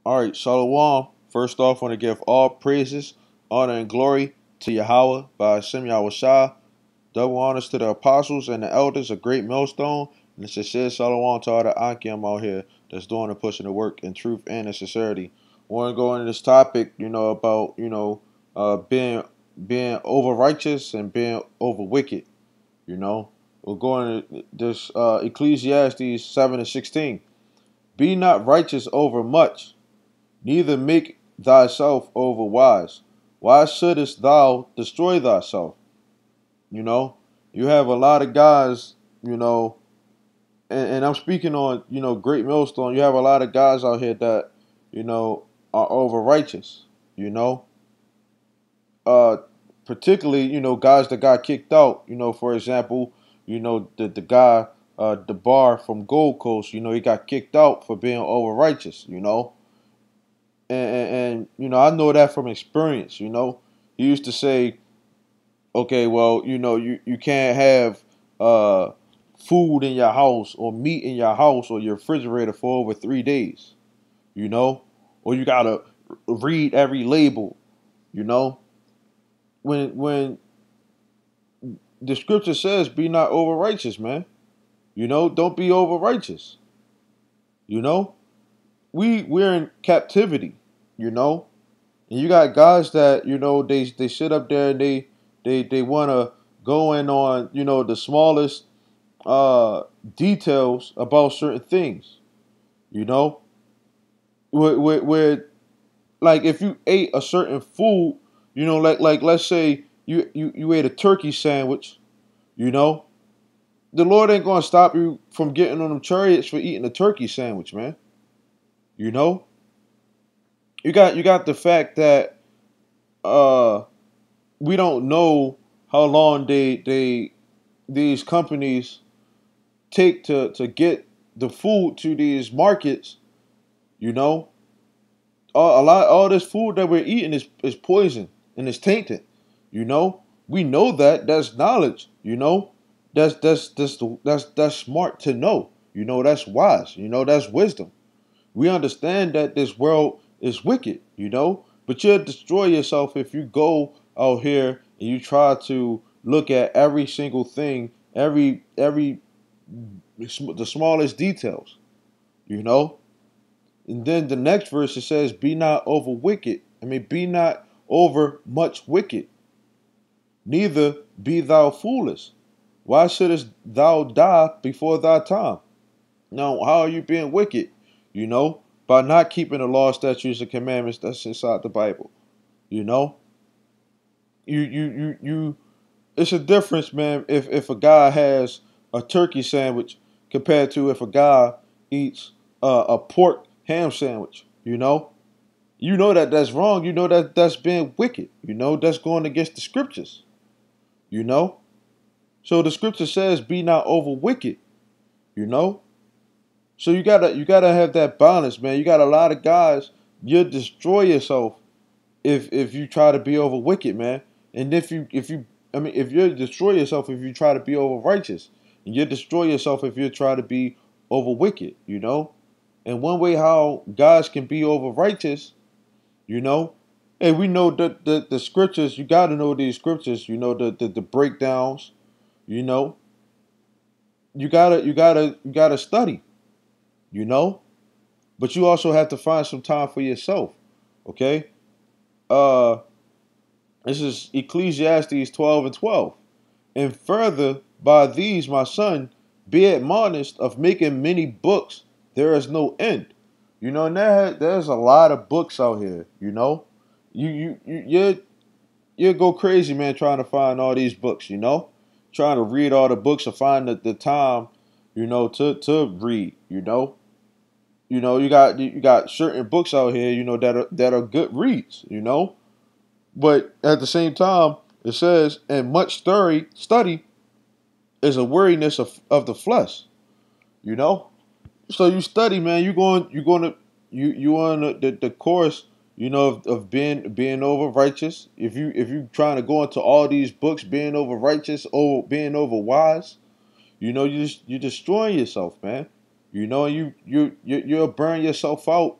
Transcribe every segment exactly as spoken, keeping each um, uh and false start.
All right, Shalom. First off, I want to give all praises, honor, and glory to Yahweh by Hashem Yahweh Shah. Double honors to the apostles and the elders, a great millstone. And it's a sincere Shalom to all the Akim out here that's doing and pushing the work in truth and in sincerity. I want to go into this topic, you know, about, you know, uh, being being over righteous and being over wicked, you know. We're going to this uh, Ecclesiastes seven and sixteen. Be not righteous over much, neither make thyself over wise. Why shouldest thou destroy thyself? You know, you have a lot of guys, you know, and, and I'm speaking on, you know, Great Millstone. You have a lot of guys out here that, you know, are over righteous, you know, uh, particularly, you know, guys that got kicked out, you know, for example, you know, the, the guy, uh, the bar from Gold Coast, you know, he got kicked out for being over righteous, you know. And, and, and you know, I know that from experience. You know, he used to say, "Okay, well, you know, you you can't have uh, food in your house or meat in your house or your refrigerator for over three days." You know, or you gotta read every label. You know, when when the scripture says, "Be not over righteous, man." You know, don't be over righteous. You know, we we're in captivity. You know, and you got guys that, you know, they they sit up there and they they they want to go in on, you know, the smallest uh details about certain things. You know, where, where, where like if you ate a certain food, you know, like like let's say you you you ate a turkey sandwich, you know, the Lord ain't gonna stop you from getting on them chariots for eating a turkey sandwich, man. You know, you got you got the fact that uh we don't know how long they they these companies take to to get the food to these markets. You know, all, a lot all this food that we're eating is is poison and it's tainted. You know, we know that. That's knowledge. You know, that's that's that's the, that's that's smart to know. You know, that's wise. You know, that's wisdom. We understand that this world is wicked, you know, but you'll destroy yourself if you go out here and you try to look at every single thing, every every the smallest details, you know. And then the next verse it says, "Be not over wicked." I mean, be not over much wicked. Neither be thou foolish. Why shouldest thou die before thy time? Now, how are you being wicked? You know, by not keeping the law, statutes, and commandments that's inside the Bible. You know, you you you you. It's a difference, man. If if a guy has a turkey sandwich compared to if a guy eats uh, a pork ham sandwich. You know, you know that that's wrong. You know that that's being wicked. You know that's going against the scriptures. You know, so the scripture says, "Be not over wicked." You know, so you gotta you gotta have that balance, man. You got a lot of guys. You'll destroy yourself if if you try to be over wicked, man. And if you if you I mean if you destroy yourself if you try to be over righteous, and you destroy yourself if you try to be over wicked, you know. And one way how guys can be over righteous, you know, and we know that the, the scriptures. You got to know these scriptures. You know the, the the breakdowns. You know, you gotta you gotta you gotta study. You know, but you also have to find some time for yourself. Okay. Uh, this is Ecclesiastes twelve and twelve. And further, by these, my son, be admonished of making many books. There is no end. You know, and there, there's a lot of books out here. You know, you you you you you go crazy, man, trying to find all these books. You know, trying to read all the books and find the, the time, you know, to to read. You know, you know, you got you got certain books out here, you know, that are that are good reads. You know, but at the same time, it says, and much study study is a weariness of, of the flesh. You know, so you study, man. You going you going to you you on the, the, the course, you know, of, of being being over righteous. If you if you trying to go into all these books, being over righteous, or being over wise, you know, you just you're destroying yourself, man. You know, you you you you'll burn yourself out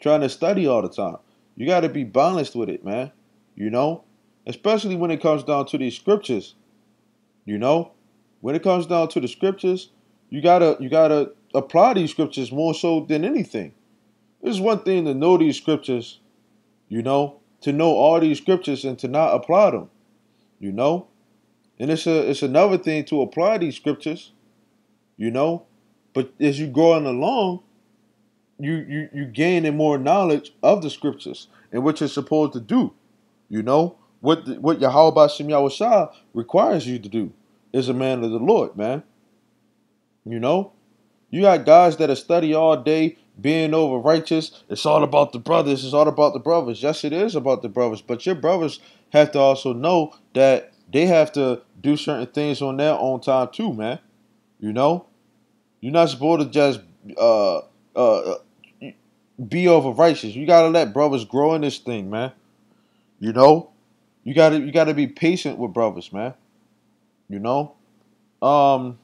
trying to study all the time. You got to be balanced with it, man. You know, especially when it comes down to these scriptures. You know, when it comes down to the scriptures, you gotta you gotta apply these scriptures more so than anything. It's one thing to know these scriptures, you know, to know all these scriptures and to not apply them, you know, and it's a it's another thing to apply these scriptures, you know, but as you going along, you you you gaining more knowledge of the scriptures and what you're supposed to do. You know what the, what Yahweh Shem Yahushua requires you to do as a man of the Lord, man. You know, you got guys that are study all day, being over righteous. It's all about the brothers. It's all about the brothers. Yes, it is about the brothers, but your brothers have to also know that they have to do certain things on their own time too, man. You know, you're not supposed to just uh uh be over righteous. You gotta let brothers grow in this thing, man. You know, you gotta you gotta be patient with brothers, man. You know, um,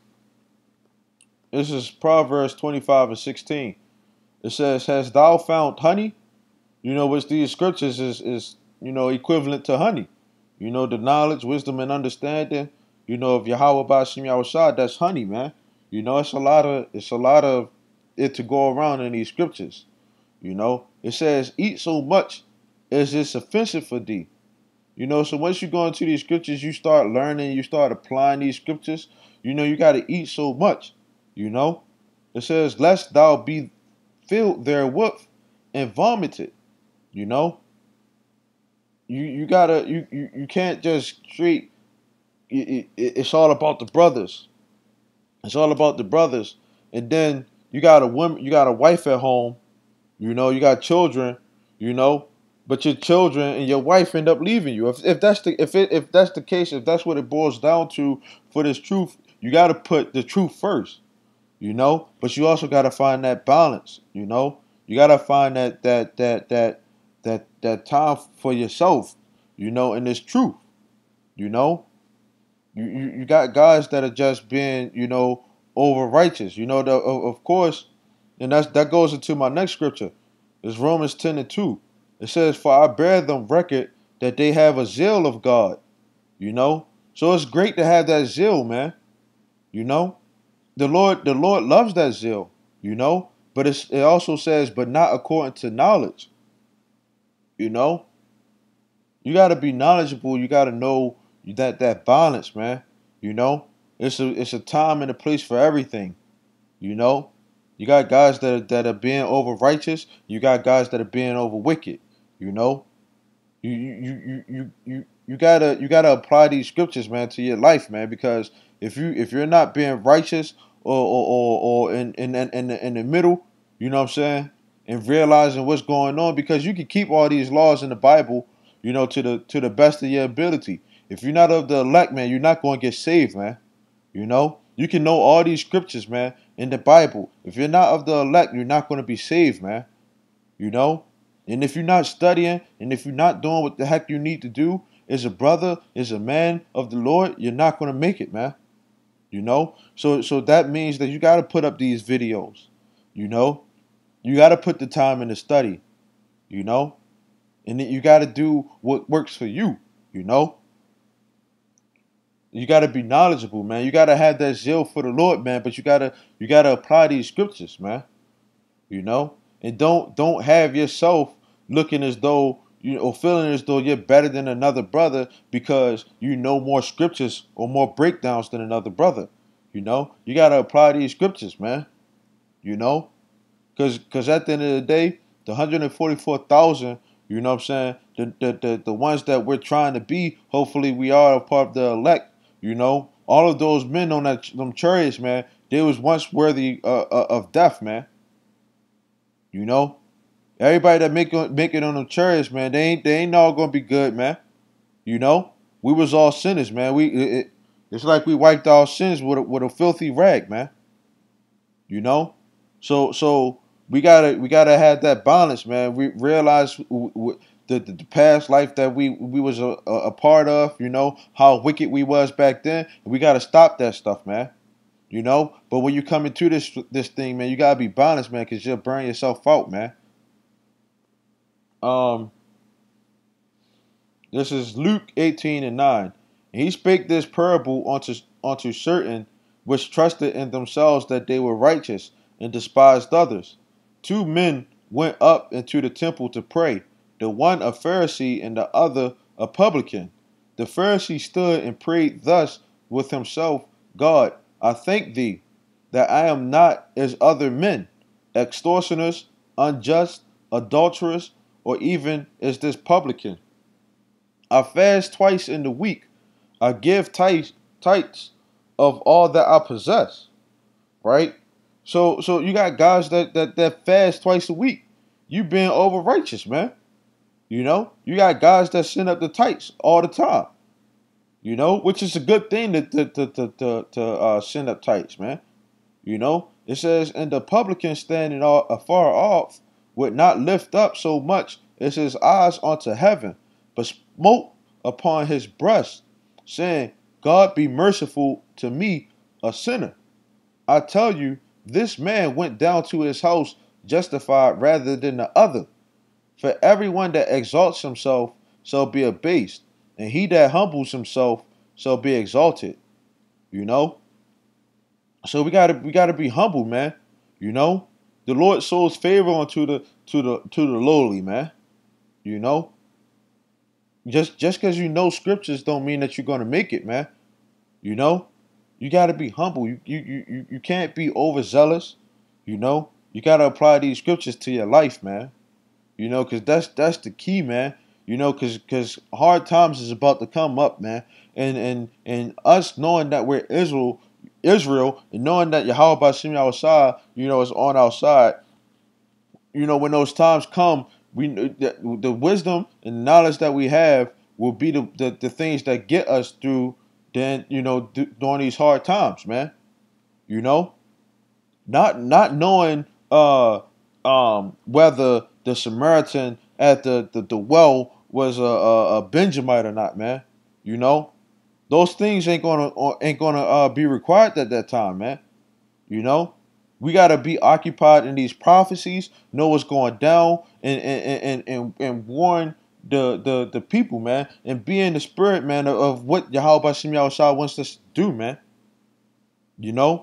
this is Proverbs twenty-five and sixteen. It says, "Hast thou found honey?" You know, which these scriptures is is you know equivalent to honey. You know, the knowledge, wisdom, and understanding. You know, of Yahweh Ba'ashem Yahushua, that's honey, man. You know, it's a lot of it's a lot of it to go around in these scriptures. You know, it says, "Eat so much as is offensive for thee." You know, so once you go into these scriptures, you start learning, you start applying these scriptures. You know, you got to eat so much. You know, it says, "Lest thou be filled therewith and vomited." You know, you you gotta you you, you can't just straight. It, it, it's all about the brothers. It's all about the brothers, and then you got a woman, you got a wife at home. You know, you got children. You know, but your children and your wife end up leaving you. If if that's the if it if that's the case, if that's what it boils down to for this truth, you got to put the truth first. You know, but you also got to find that balance. You know, you got to find that that that that that that time for yourself. You know, and it's truth. You know, you you, you got guys that are just being you know over righteous. You know, the, of, of course, and that's that goes into my next scripture. It's Romans ten and two. It says, "For I bear them record that they have a zeal of God." You know, so it's great to have that zeal, man. You know. The Lord, the Lord loves that zeal, you know, but it's, it also says, but not according to knowledge. You know, you got to be knowledgeable. You got to know that that balance, man. You know, it's a it's a time and a place for everything. You know, you got guys that are, that are being over righteous. You got guys that are being over wicked. You know, you you you you you you gotta you gotta apply these scriptures, man, to your life, man, because if you if you're not being righteous or or or, or in, in in in the, in the middle, you know what I'm saying, and realizing what's going on, because you can keep all these laws in the Bible, you know, to the to the best of your ability. If you're not of the elect, man, you're not going to get saved, man. You know, you can know all these scriptures, man, in the Bible. If you're not of the elect, you're not going to be saved, man. You know, and if you're not studying, and if you're not doing what the heck you need to do as a brother, as a man of the Lord, you're not going to make it, man. You know, so so that means that you got to put up these videos. You know, you got to put the time in the study. You know, and then you got to do what works for you. You know, you got to be knowledgeable, man. You got to have that zeal for the Lord, man. But you gotta you gotta apply these scriptures, man. You know, and don't don't have yourself looking as though you know, or feeling as though you're better than another brother because you know more scriptures or more breakdowns than another brother. You know, you got to apply these scriptures, man. You know, because because at the end of the day, the one hundred forty-four thousand, you know what I'm saying, the, the, the, the ones that we're trying to be, hopefully we are a part of the elect, you know, all of those men on that them chariots, man, they was once worthy uh, uh, of death, man. You know, everybody that make make it on them chariots, man, they ain't they ain't all gonna be good, man. You know, we was all sinners, man. We it, it's like we wiped our sins with a, with a filthy rag, man. You know, so so we gotta we gotta have that balance, man. We realize w- w- the, the the past life that we we was a, a, a part of. You know how wicked we was back then. We gotta stop that stuff, man. You know, but when you come into this this thing, man, you gotta be balanced, man, because you'll burn yourself out, man. Um, this is Luke eighteen and nine. And he spake this parable unto unto certain which trusted in themselves that they were righteous and despised others. Two men went up into the temple to pray, the one a Pharisee and the other a publican. The Pharisee stood and prayed thus with himself, God, I thank thee that I am not as other men, extortioners, unjust, adulterers, or even as this publican. I fast twice in the week. I give tithes, tithes of all that I possess. Right? So so you got guys that, that, that fast twice a week. You being over righteous, man. You know? You got guys that send up the tithes all the time. You know, which is a good thing to to to to, to, to uh, send up tithes, man. You know, it says, and the publican standing afar off would not lift up so much as his eyes unto heaven, but smote upon his breast, saying, God be merciful to me, a sinner. I tell you, this man went down to his house justified rather than the other. For everyone that exalts himself shall be abased, and he that humbles himself shall be exalted. You know? So we gotta we gotta be humble, man. You know? The Lord shows favor unto the to the to the lowly, man. You know? Just just because you know scriptures don't mean that you're gonna make it, man. You know? You gotta be humble. You you you you can't be overzealous, you know. You gotta apply these scriptures to your life, man. You know, cause that's that's the key, man. You know, cause cause hard times is about to come up, man. And and and us knowing that we're Israel, Israel, and knowing that Yahweh Bashim Yahushua, you know, is on our side. You know, when those times come, we the, the wisdom and knowledge that we have will be the, the, the things that get us through. Then you know, d- during these hard times, man. You know, not not knowing uh um whether the Samaritan at the, the, the well was a, a, a Benjamite or not, man. You know, those things ain't gonna ain't gonna uh, be required at that time, man. You know, we gotta be occupied in these prophecies, know what's going down, and and and and, and warn the, the the people, man, and be in the spirit, man, of, of what Yahweh Bashim Yahushua wants us to do, man. You know,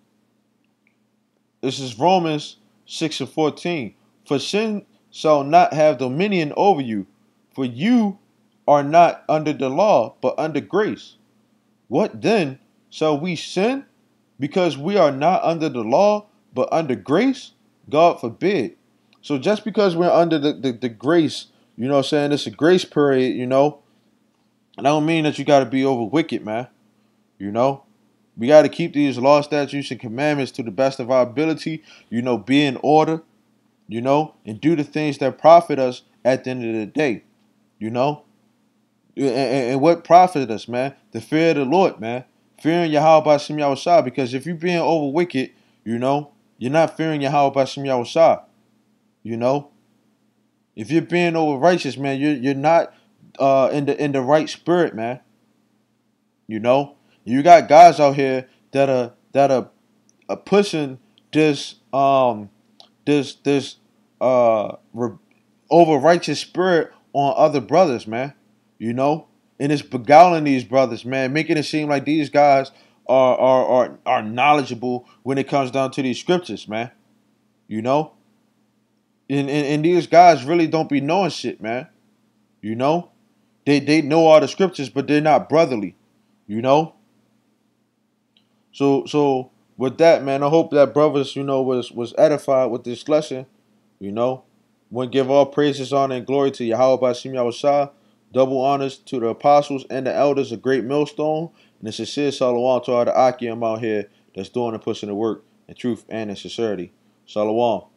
this is Romans six and fourteen. For sin shall not have dominion over you, for you are not under the law, but under grace. What then? Shall we sin because we are not under the law, but under grace? God forbid. So just because we're under the, the, the grace, you know what I'm saying? It's a grace period, you know. And I don't mean that you got to be over wicked, man. You know. We got to keep these law, statutes, and commandments to the best of our ability, you know, be in order, you know, and do the things that profit us at the end of the day, you know. And, and, and what profit us, man? The fear of the Lord, man. Fearing Yahweh Bashim Yahushua. Because if you're being over wicked, you know, you're not fearing Yahweh Bashim Yahushua. You know. If you're being over righteous, man, you're you're not uh, in the in the right spirit, man. You know. You got guys out here that are that are, are pushing this um this this uh re- over righteous spirit on other brothers, man. You know, and it's beguiling these brothers, man, making it seem like these guys are are are, are knowledgeable when it comes down to these scriptures, man. You know, and, and and these guys really don't be knowing shit, man. You know, they they know all the scriptures, but they're not brotherly. You know, so so with that, man, I hope that brothers, you know, was was edified with this lesson. You know, want to give all praises, honor, and glory to Yahweh Bashim Yahushua. Double honors to the apostles and the elders, a great millstone. And a sincere shalom to all the Akim out here that's doing and pushing the work in truth and in sincerity. Shalom.